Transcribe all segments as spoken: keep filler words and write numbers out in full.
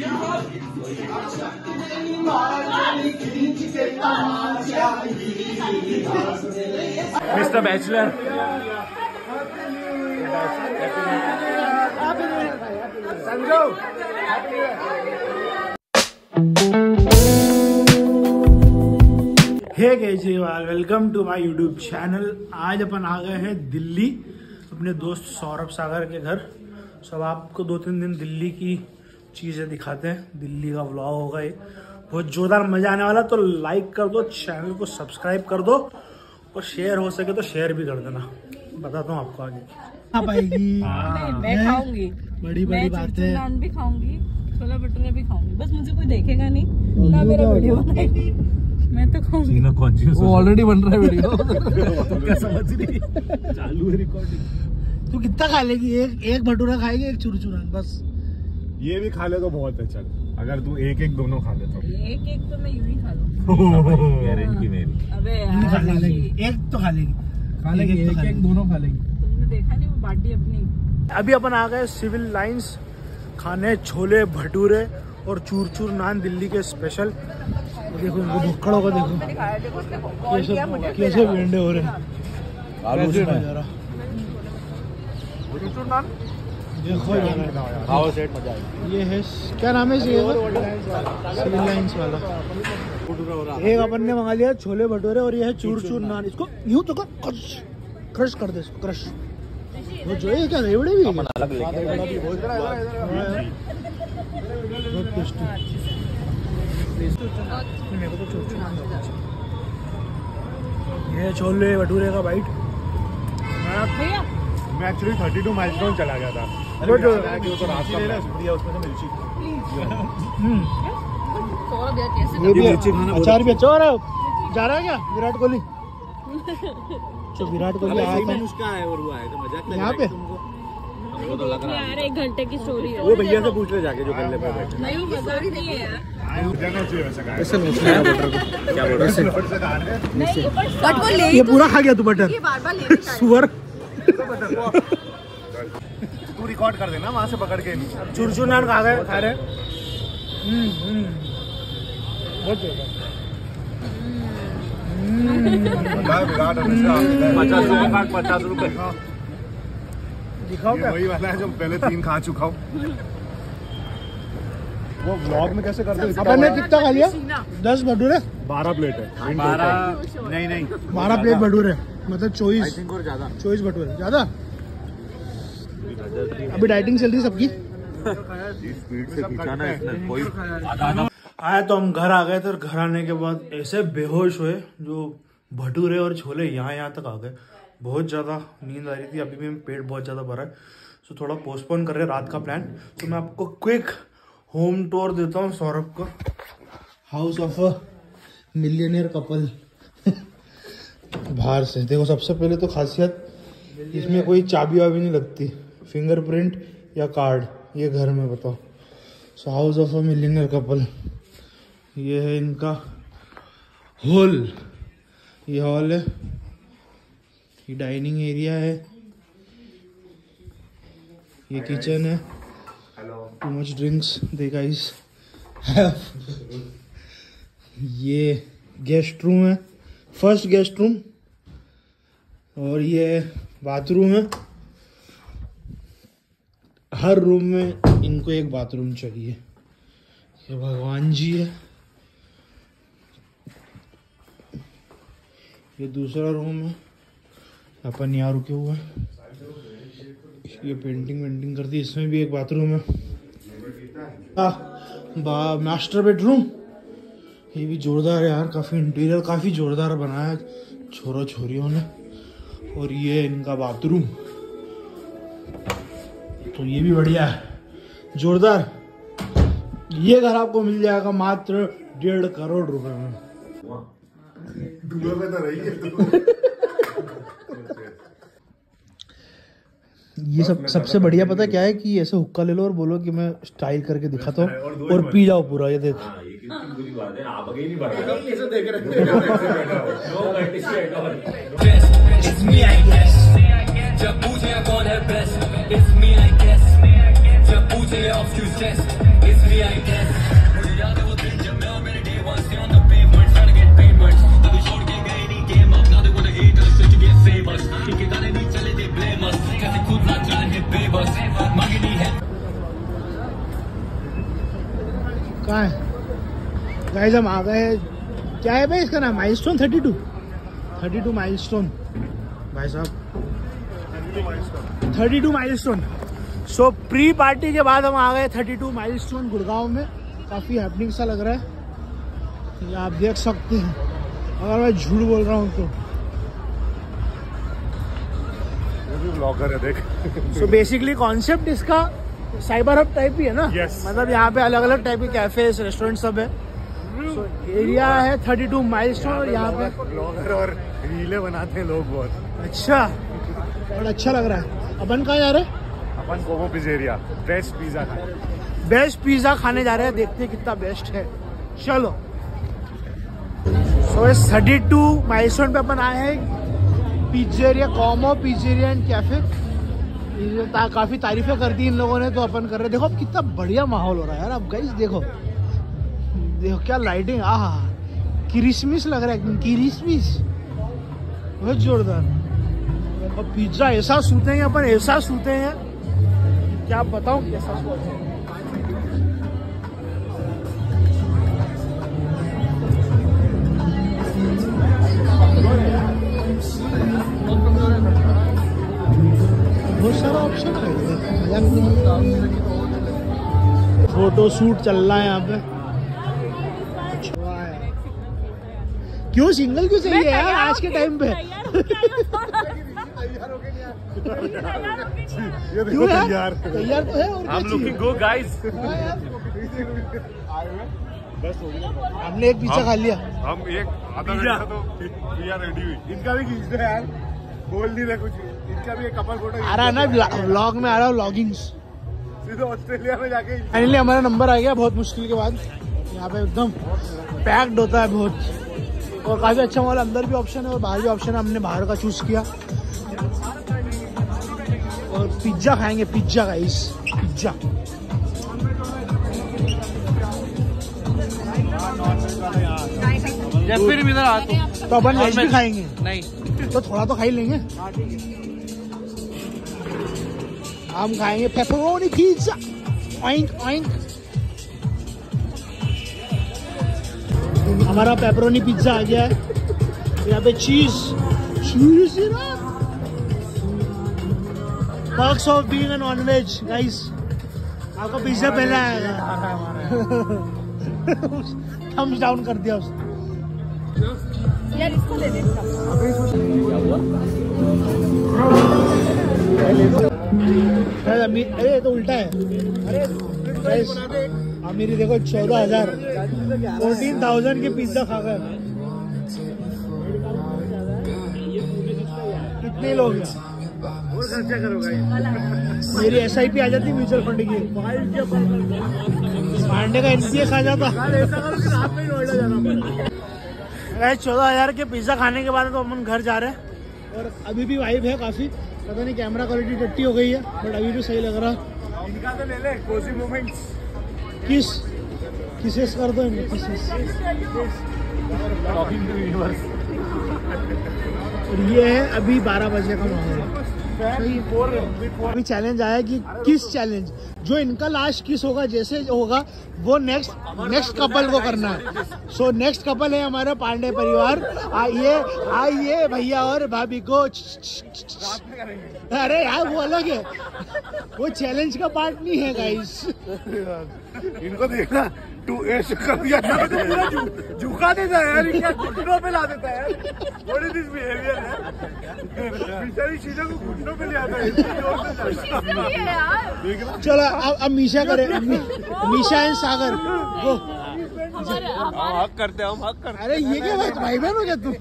Mister bachelor समझो। Hey Kejriwal, welcome to my YouTube channel. आज अपन आ गए हैं दिल्ली अपने दोस्त सौरभ सागर के घर। सब आपको दो तीन दिन दिल्ली की चीजें दिखाते हैं। दिल्ली का व्लॉग होगा ये, बहुत जोरदार मजा आने वाला। तो लाइक कर दो, चैनल को सब्सक्राइब कर दो और शेयर हो सके तो शेयर भी कर देना। बताता हूँ आपको आगे क्या पाएगी। मैं खाऊंगी, बड़ी बड़ी बात है। नान भी खाऊंगी, छोला भटूरे भी खाऊंगी, बस मुझे कोई देखेगा नहीं ना मेरा वीडियो बनाएगी, मैं तो खाऊंगी। वो ऑलरेडी बन रहा है वीडियो। क्या समझ रही, चालू है रिकॉर्डिंग। तू कितना खा लेगी? एक एक भटूरा खाएगी, एक चूरचूरा, बस। ये भी खा ले तो बहुत है। चल अगर तू एक एक दोनों खा ले तो एक एक तो मैं यूं ही खा लूं। गारंटी मेरी। अबे खा लेगी, एक तो खा लेगी, खा लेगी, एक एक दोनों खा लेगी। तुमने देखा नहीं वो बाटी अपनी। अभी अपन आ गए सिविल लाइंस खाने छोले भटूरे और चूर चूर नान, दिल्ली के स्पेशल। देखो इनको भुक्कड़ों को देखो कैसे कैसे वेंडे हो रहे हैं। देखो ये है, क्या नाम है इसका? सिविल लाइंस वाला। एक अपन ने मंगा लिया छोले भटूरे और ये है चूर चूर नान। इसको यूं तो क्रश क्रश कर दे, इसको क्रश। वो जो है क्या रेवड़े भी बहुत टेस्टी। मेरे को तो चूर चूर नान बहुत अच्छा। ये छोले भटूरे का बाइट। मैं एक्चुअली थर्टी टू माइलस्टोन चला गया था। वो जो तो रात का दिया उसमें से मिर्ची। ये भी अचार भी अच्छा हो रहा है। जा रहा है क्या विराट कोहली? तो विराट कोहली आया था उसका है और वो आएगा, मजाक लग यहाँ पे। वो तो लग रहा है यार एक घंटे की स्टोरी है। वो भैया से पूछ ले जाके जो गले पे बैठे। नहीं वो मजाक नहीं है यार। क्या बोल रहे हैं? बट वो ले ये पूरा खा गया तू बटर, ये बार बार ले सुअर। तू रिकॉर्ड कर देना वहाँ से पकड़ के। चूर चूर नान खा गए, खा रहे। बहुत जोरदार। विराट पचास रुपए का पचास रुपए दिखाओ क्या? वही वाला है जो पहले तीन खा चुका हूँ। वो व्लॉग में कैसे करते हैं? अपन ने कितना खा लिया? दस भटूरे, बारह प्लेट है। बारह नहीं नहीं बारह प्लेट भटूरे, मतलब चौबीस और ज्यादा चौबीस भटूरे ज्यादा। अभी डाइटिंग चल रही है सबकी। स्पीड से खींचाना इसमें कोई। आया तो हम घर आ गए थे और घर आने के बाद ऐसे बेहोश हुए, जो भटूरे और छोले यहाँ यहाँ तक आ गए। बहुत ज़्यादा नींद आ रही थी, अभी भी पेट बहुत ज़्यादा भरा है। सो थोड़ा पोस्टपोन कर रहे रात का प्लान। तो मैं आपको क्विक होम टूर देता हूँ सौरभ का house of a millionaire couple. बाहर से देखो। सबसे पहले तो खासियत, इसमें कोई चाबी वाबी नहीं लगती, फिंगरप्रिंट या कार्ड। ये घर में बताओ। So house of a millionaire couple. ये है इनका हॉल, ये हॉल है, ये डाइनिंग एरिया है, ये किचन है। Too much drinks they guys have. ये गेस्ट रूम है, फर्स्ट गेस्ट रूम। और ये बाथरूम है। हर रूम में इनको एक बाथरूम चाहिए। ये भगवान जी है। ये दूसरा रूम है, अपन यहाँ रुके हुए हैं। ये पेंटिंग वेंटिंग करती है। इसमें भी एक बाथरूम है। आ, बा मास्टर बेडरूम। ये भी जोरदार है यार, काफ़ी इंटीरियर काफ़ी जोरदार बनाया है छोरो छोरियों ने। और ये इनका बाथरूम, तो ये भी बढ़िया है, जोरदार। ये घर आपको मिल जाएगा मात्र डेढ़ करोड़ रुपए में। में तो रही है। ये सब सबसे बढ़िया पता क्या है कि ऐसे हुक्का ले लो और बोलो कि मैं स्टाइल करके दिखाता हूँ और पी जाओ पूरा। ये देख, बुरी बात है, आप आगे ही नहीं बढ़ रहे। कैसे देख रहे हैं? कहाँ है गाइस? हम आ गए। क्या है भाई इसका नाम? Milestone thirty two thirty two milestone भाई साहब, thirty two milestone. So pre party के बाद हम आ गए थर्टी टू माइलस्टोन गुड़गांव में। काफ़ी हैपनिंग सा लग रहा है, ये आप देख सकते हैं, अगर मैं झूठ बोल रहा हूँ तो। ब्लॉगर है देख। सो बेसिकली कॉन्सेप्ट इसका साइबर हब टाइप ही है ना? yes. मतलब यहाँ पे अलग अलग टाइप के कैफेज रेस्टोरेंट सब है। so, एरिया है थर्टी टू माइलस्टोन और यहाँ पे ब्लॉगर और रीले बनाते हैं लोग बहुत। अच्छा, और अच्छा लग रहा है। अपन कहाँ जा रहे हैं? अपन कोमो पिज़्ज़ेरिया बेस्ट पिज्जा खाने। बेस्ट पिज्जा खाने जा रहे हैं, देखते हैं कितना बेस्ट है। चलो। सो इस थर्टी टू माइलस्टोन पे अपन आए हैं pizzeria, Como pizzeria and cafe. ता, काफी तारीफें कर दी इन लोगों ने, तो अपन कर रहे हैं। देखो अब कितना बढ़िया माहौल हो रहा है यार। अब गाइस देखो देखो क्या लाइटिंग, आहा क्रिसमस लग रहा है एकदम, क्रिसमस बहुत जोरदार। और पिज्जा ऐसा सूतेंगे अपन, ऐसा सूतेंगे क्या बताऊं कैसा सूतेंगे। बहुत सारा ऑप्शन है, फोटो शूट चल रहा है यहाँ पे। क्यों सिंगल क्यों चाहिए यार आज के टाइम पे? क्यों यार? तैयार तो है। और I'm looking good guys। हमने एक पिज्जा खा लिया। हम एक आधा घंटा तो पिज्जा रेडी हुई। इनका भी खींच दे यार, बोल नहीं रहे कुछ। इनका भी एक कपल फोटो आ रहा है ना व्लॉग में, आ रहा है व्लॉगिंग्स। सीधे ऑस्ट्रेलिया में जाके फाइनली हमारा नंबर आ गया बहुत मुश्किल के बाद। यहाँ पे एकदम पैक्ड होता है बहुत, और काफी अच्छा हमारा अंदर भी ऑप्शन है और बाहर भी ऑप्शन है। हमने बाहर का चूज किया और पिज्जा खाएंगे। Pizza guys, pizza. जब फिर इधर आ तो अपन वेज भी खाएंगे? नहीं तो थोड़ा तो खा ही लेंगे। हम खाएंगे पेपरोनी पिज्जा। Oink oink. हमारा पेपरोनी पिज्जा आ गया है। यहाँ पे cheese cheese perks of being a non veg guys. आपका पिज्जा पहले आएगा। थम्स डाउन कर दिया उसने। यार इसको दे दे। अरे तो उल्टा है। अरे मेरी देखो चौदह हजार फोर्टीन थाउजेंड के पिज्जा खा गए। कितने लोग हैं? और खर्चा करोगे? मेरी एस आई पी आ जाती म्यूचुअल फंड की। पांडे का एनपीएस आ जाता। चौदह हजार के पिज्जा खाने के बाद तो अपन घर जा रहे हैं। और अभी भी वाइब है काफी। पता नहीं कैमरा क्वालिटी टट्टी हो गई है, बट अभी भी सही लग रहा है। इनका तो ले ले कोजी मोमेंट्स। किस किसेस कर दो इनको, किसेस। Talking to universe. और ये है अभी बारह बजे का माहौल। अभी चैलेंज आया कि किस चैलेंज, जो इनका लास्ट किस होगा जैसे होगा वो नेक्स्ट नेक्स्ट कपल को करना है। सो नेक्स्ट कपल है हमारा पांडे परिवार। आइए आइए भैया और भाभी को। अरे यार वो अलग है, वो चैलेंज का पार्ट नहीं है गाइस। इनको देखना टू एस झुका देता है यार, इनका घुटनों पे ला देता है यार। व्हाट इज दिस बिहेवियर है? बेचारी चीजों को घुटनों पे ले आता है। चलो अब अब मीशा करे। मीशा एंड सागर वो हम हक करते हैं, हम हक करते अरे ये क्या बात भाई बहन हो क्या तुम?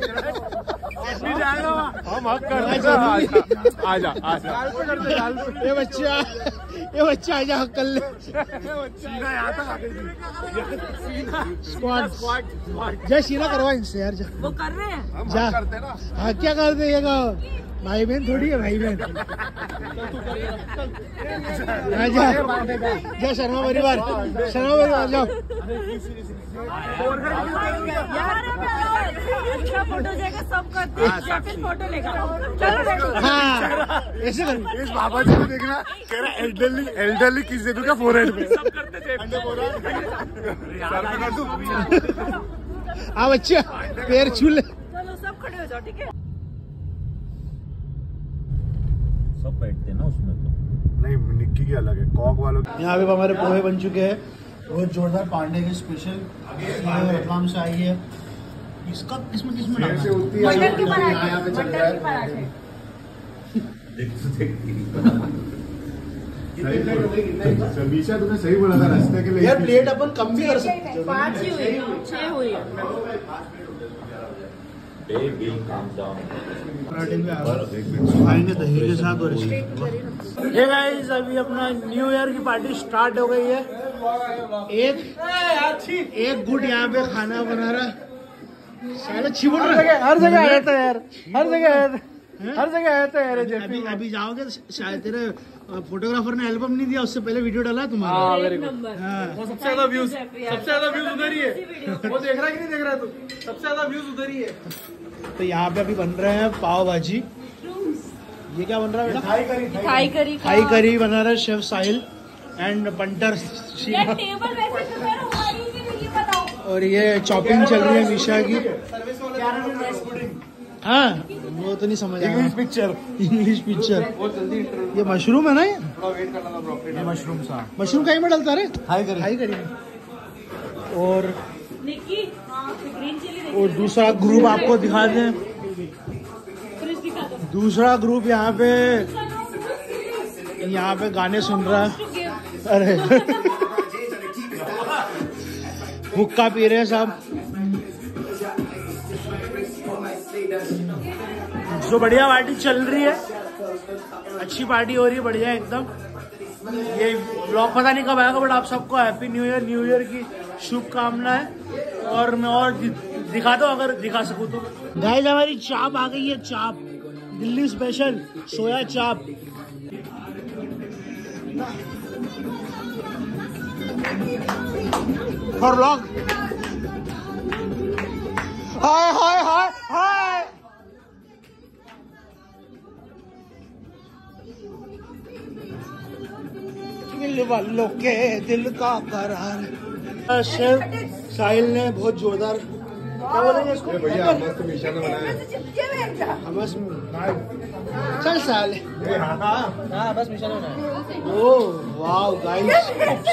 हम हक करते हैं। आजा आजा ये बच्चा ये बच्चा आजा हक कर ले। सीना यहाँ तक आ गई। स्क्वाड जय सीना करवा इनसे यार। जा वो कर रहे हैं। हम जा। हक करते हैं ना। हाँ क्या करते ये का भाई बहन थोड़ी है, भाई बहन। जा जा शर्मा परिवार, शर्मा परिवार जाओ। फोटो जाएगा सब करते हैं, फिर फोटो लेगा। चलो हाँ ऐसे कर। इस बाबा जी को देखना, कह रहा एल्डरली एल्डरली किस दे दूं क्या फोरहेड पे। सब करते थे। हाँ बच्चे पैर छू ले। चलो सब खड़े हो जाओ, ठीक है। सब बैठते ना उसमें तो। नहीं निक्की की अलग है, कॉक वालों की। यहाँ पे हमारे पोहे बन चुके हैं, बहुत जोरदार पांडे के स्पेशल, रतलाम से आई है। इसका इसमें किसमें डालना है? मटर के पराठे, मटर के पराठे। समीक्षा तुमने सही बोला था, रास्ते के लिए यार प्लेट अपन कम भी कर सकते हैं। पाँच ही हुई, छह हुई है। पराठे में खाएंगे दही के साथ। और ये गाइस अभी अपना न्यू ईयर की पार्टी स्टार्ट हो गई है। एक एक गुट यहाँ पे खाना बना रहा, साले छिपड़ रहा। हर जगह आया था यार, हर जगह आया था, हर जगह आया था यार। अभी अभी जाओगे तो शायद तेरे फोटोग्राफर ने एल्बम नहीं दिया, उससे पहले वीडियो डाला है तुम्हारा। एक नंबर। हाँ। सबसे ज्यादा व्यूज, सबसे ज्यादा व्यूज उधर ही है। वो देख रहा है कि नहीं देख रहा तू? सबसे ज्यादा व्यूज उधर ही है। तो यहाँ पे अभी बन रहे हैं पाव भाजी। ये क्या बन रहा है बेटा? Thai curry. थाई करी बना रहा है शेफ साहिल एंड पंटर यार टेबल वैसे तो मेरा हमारी भी नहीं, ये बताओ। और ये चॉपिंग चल रही है मिशा की। हाँ वो तो नहीं समझ आया। English picture, English picture. ये मशरूम है ना? ये थोड़ा वेट करना था ब्रो। ये मशरूम सा मशरूम कहीं में डलता रे? हाई करी। हाई करी में। और निक्की, हाँ, ग्रीन चिली और दूसरा ग्रुप आपको दिखा दें। फ्रिज दिखा दो। दूसरा ग्रुप यहाँ पे यहाँ पे गाने सुन रहा है। अरे हुक्का पी रहे हैं सब। जो बढ़िया पार्टी चल रही है, अच्छी पार्टी हो रही है, बढ़िया एकदम। ये ब्लॉग पता नहीं कब आएगा, बट आप सबको happy new year, new year की शुभकामनाएं। और मैं और दिखा दो अगर दिखा सकूं तो। गाइस हमारी चाप आ गई है, चाप Delhi special soya chaap. For vlog. Hi hi hi hi. दिल वालों के दिल का करार। शेफ साहिल ने बहुत जोरदार, क्या बोलेंगे इसको? भैया मस्त मिशा ने बनाया। हमस चल साल। हाँ बस मिशन होना। Oh wow guys.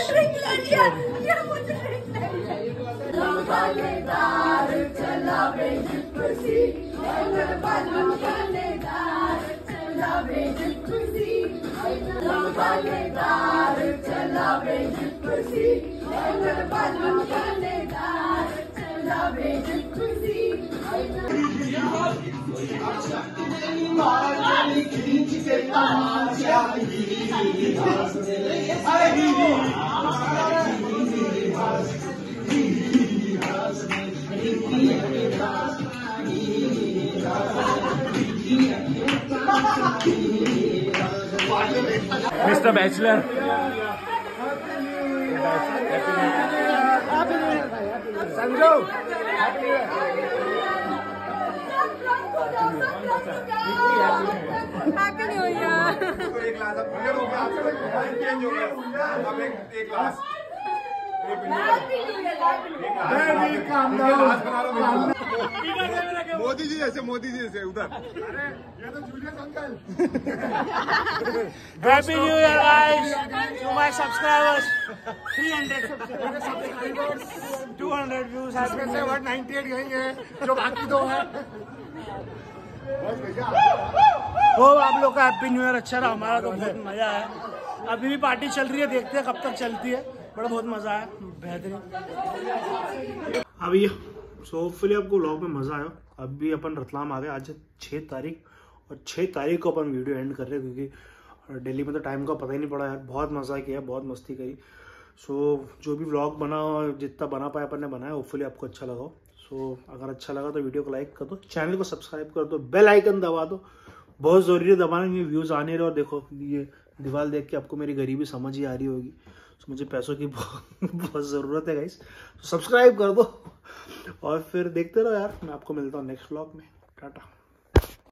Mister bachelor. समझो हैप्पी न्यू ईयर। एक ग्लास अब क्लियर हो गया, आपसे चेंज हो गया। अब एक एक ग्लास मोदी जी जैसे, मोदी जी जैसे उधर। अरे ये तो Julius uncle. Happy new year guys to my subscribers. Three hundred subscribers, two hundred views. इसमें से वन नाइंटी एट यही है, जो बाकी दो है। वो आप लोग का हैप्पी न्यू ईयर अच्छा रहा, हमारा तो बहुत मजा है। अभी भी पार्टी चल रही है, देखते हैं कब तक चलती है। बड़ा बहुत मजा आया, बेहतरीन। अभी सो होपफुली आपको व्लॉग में मजा आया। अभी अपन रतलाम आ गए, आज छः तारीख और छः तारीख को अपन वीडियो एंड कर रहे हैं, क्योंकि दिल्ली में तो टाइम का पता ही नहीं पड़ा यार। बहुत मजा किया, बहुत मस्ती करी। सो जो भी व्लॉग बना, जितना बना पाया अपन ने बनाया, होपफुली आपको अच्छा लगा। सो अगर अच्छा लगा तो वीडियो को लाइक कर दो, चैनल को सब्सक्राइब कर दो, बेल आइकन दबा दो बहुत ज़रूरी है दबाना, व्यूज़ आने रहे। और देखो ये दीवार देख के आपको मेरी गरीबी समझ ही आ रही होगी। तो मुझे पैसों की बहुत, बहुत ज़रूरत है गाइस, तो सब्सक्राइब कर दो और फिर देखते रहो यार। मैं आपको मिलता हूँ नेक्स्ट व्लॉग में। टाटा।